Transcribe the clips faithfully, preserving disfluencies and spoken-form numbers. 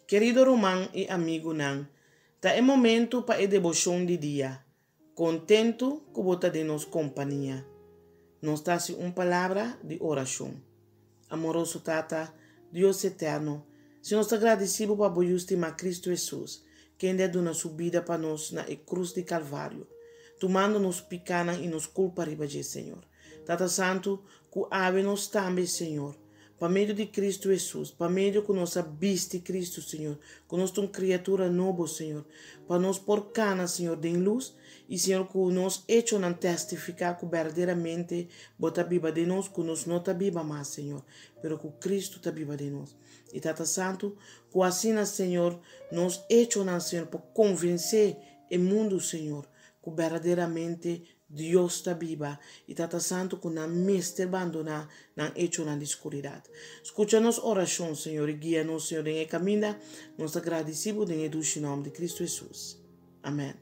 Querido Román y amigo Nan, ta é momento para a devoção de dia. Contento que bota de nos companhia. Nos dá uma palavra de oração. Amoroso Tata, Deus eterno, se nós agradecemos para o estima Cristo Jesus, que ainda dona sua vida para nós na cruz de Calvário, tomando-nos picana e nos culpa riba de Senhor. Tata Santo, que ave-nos também, Senhor, para meio de Cristo Jesus, para meio que nós viste Cristo, Senhor, que nós somos criatura nova, Senhor, para nós por cana, Senhor, de luz, e Senhor, que nós hecho não testificar que verdadeiramente bota viva de nós, que nós não está viva mais, Senhor, pero que Cristo está viva de nós. E Tata Santo, que assim, Senhor, nós hecho não, Senhor, para convencer o mundo, Senhor, que verdadeiramente Deus está viva e Tata Santo que não me abandona não hecho na escuridão. Escucha-nos oração, Senhor, e guia-nos, Senhor, em caminho. Nós agradecemos em o nome de Cristo Jesus. Amém.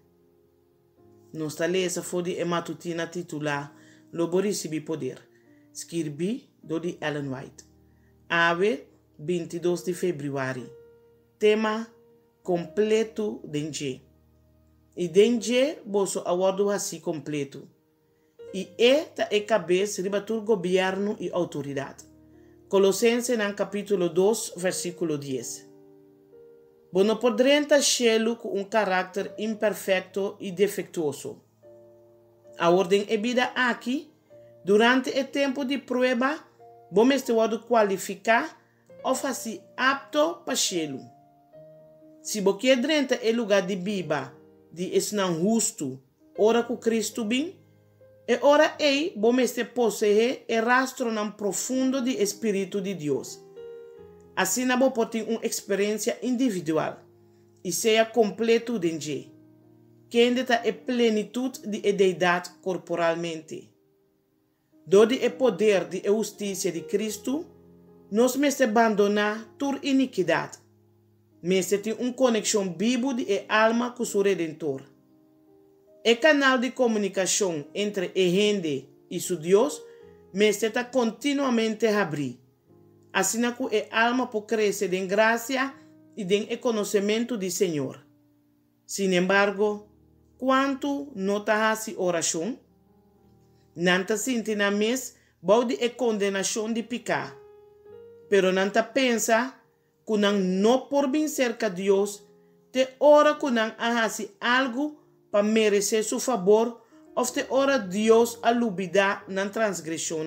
Nossa lesa foi a matutina titular Lobo recebi poder. Escrevi do de Ellen White. Ave, vinte e dois de fevereiro. Tema completo de G. E dengue bolso awardo assim completo. E esta é cabeça riba do governo e autoridade. Colossenses no capítulo dois, versículo dez. Bo não podrenta cielo com um caráter imperfeito e defeituoso. A ordem é vida aqui, durante o tempo de prova, bom este wado qualificar ou fazer apto para cielo. Se bo quer drenta é lugar de biba, de esnan justo, ora que Cristo bem, e ora ei, bom este possuir e rastro nan profundo de Espírito de Deus. Assim na bo pode ter uma experiência individual e seja completo de Deus, que ainda está a plenitude de deidade corporalmente. Dode o poder de justiça de Cristo, nós meste abandonar toda iniquidade. Meste tem uma conexão viva de alma com o Redentor. O canal de comunicação entre a gente e seu Deus meste está continuamente a abrir. Assim que a alma pode crescer em graça e em conhecimento do Senhor. Sin embargo, quanto não está a oração, não está sentindo na mes de a condenação de pecar. Pero não está pensa que não por bem cerca de Deus, te ora que não hace algo para merecer seu favor, ou te ora Deus a lubida na transgressão.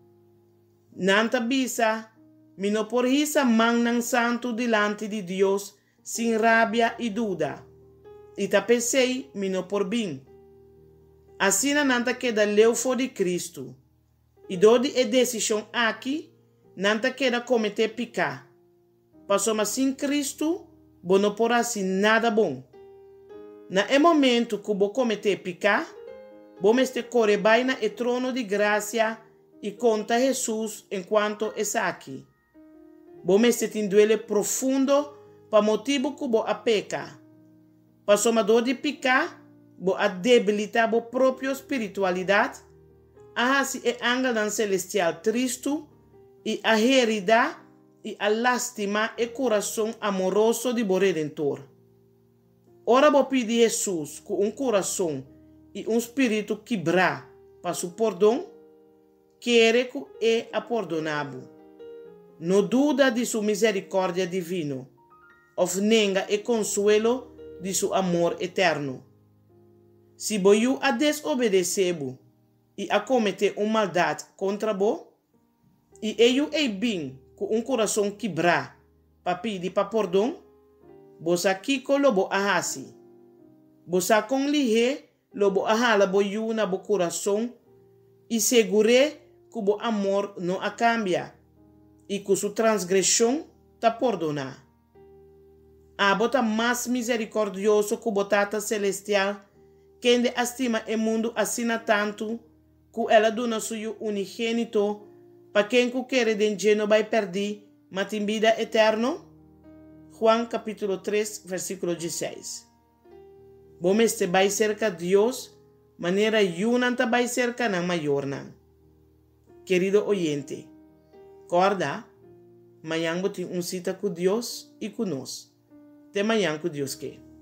Não te bisa, me não por isso man nan santo delante de Deus, sem rabia e dúvida. E te pensei, me não por bem. Assim não te queda leu for de Cristo. E dode a decisão aqui, não te queda cometer pecar. Passou mas sem Cristo, bo não porá assim nada bom. Na é momento que bo cometer pecar, bo meste correbai na e trono de graça e conta Jesus enquanto está aqui. Bo meste tinduele profundo para motivo que bo a peca. Passou mas dor de pecar, bo a debilitar bo própria espiritualidade, a assim é angel celestial tristo e a herida e a lástima e coração amoroso de bo Redentor. Ora bo pedi Jesus com um coração e um espírito quebrar para su perdão, quer que é a perdonado. Não duda de sua misericórdia divino, ou nega e consuelo de seu amor eterno. Se boiu a desobedecer-bo e a cometer uma maldade contra bo, e eu é bem com um coração quebrar para pedir para perdão, você aqui com lobo ahasi. Você com lihe lobo ahala boiu na bo coração e segure que o amor não a cambia e que sua transgressão ta perdonar. A bota mais misericordioso que o botata celestial, que ainda estima o mundo assina tanto que ela dona seu unigênito para quem que quer de não vai perder, mas tem vida eterna. Juan capítulo três, versículo dezesseis. Bom este vai cerca de Deus, maneira yunanta vai cerca na maior não. Querido oyente, corda, amanhã tem um cita com Deus e com nós. Tema yanku Deus que.